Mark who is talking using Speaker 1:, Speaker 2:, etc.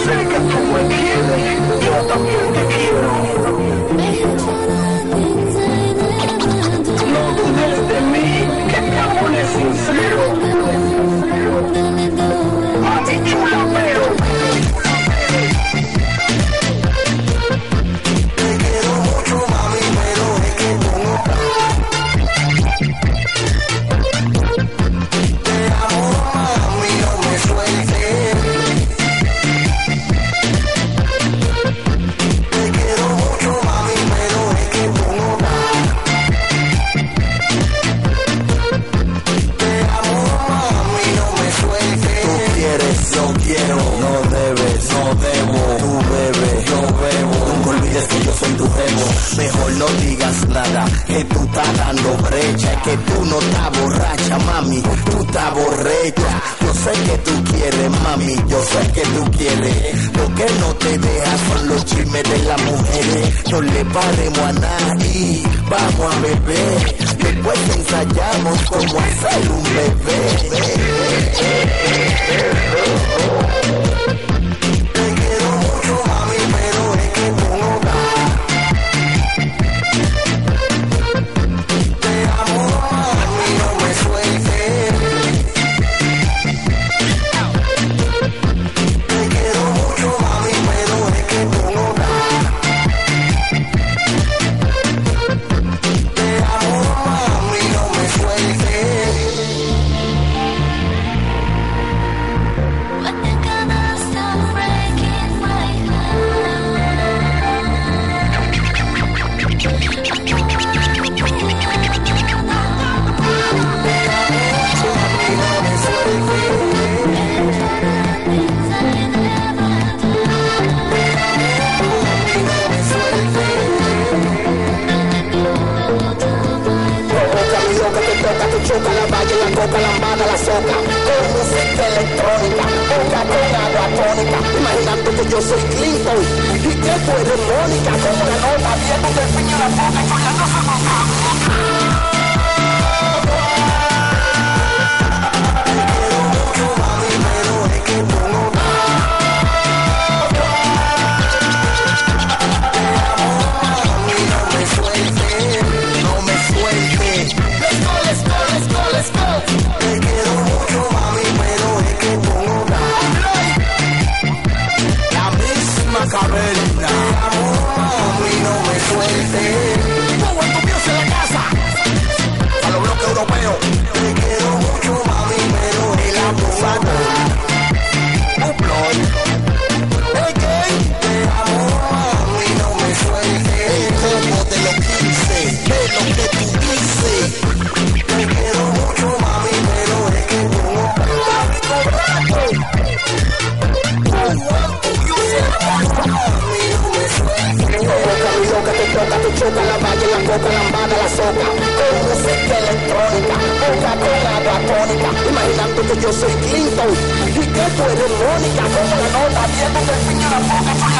Speaker 1: sé que tú me quieres, yo también te quiero. No dudes de mí, que mi amor es sincero. Mami chula, pero te quiero mucho, mami, pero es que tú no te amo, mami, no me sueltes. Te quiero mucho, mami, pero es que tú no das. Te amo, mami, no me sueltes. Tú quieres, yo quiero, no debes, no debo. Tú bebes, yo bebo. Nunca olvides que yo soy tu jevo. Mejor no digas nada, que tú estás dando brecha. Es que tú no estás borracha, mami, tú estás borracha. Yo sé que tú quieres, mami, yo sé que tú quieres. Lo que no te deja son los chismes de las mujeres. No le paremos a nadie, vamos a beber. Después ensayamos como hacer un bebé. Te quiero mucho, mami, pero es que tú no das. Te amo, mami, no me sueltes. Te quiero mucho, mami, pero es que tú no das. Te amo, mami, no me sueltes.
Speaker 2: When you're gonna stop breaking my
Speaker 1: Choca la valle, la coca, la lambada, la soca. Con música electrónica, boca con agua tónica. Imaginando que yo soy Clinton y que tú eres Mónica. Como la nota, viendo del piño la boca, yo ya no sé más. Te quiero mucho, mami, pero es que tú no das. Te amo, mami, no me sueltes. No me sueltes. Let's go, let's go, let's go, let's go. Te quiero mucho, mami, pero es que tú no das. La misma caverna. Te amo, mami, no me sueltes. Pongo en tu pies en la casa. A los bloques europeos. Te quiero mucho, mami, pero el abusador. Upload. Hey, gay. Te amo, mami, no me sueltes. El combo de los 15. De lo que tú dices. Te quiero mucho, mami, pero es que tú no loca, te toca, te choca la valle, la coca, la lambada, la soca. Con música electrónica, boca con agua tónica. Imaginando que yo soy Clinton y que tú eres Mónica. Como la nota, viendo del piño la boca.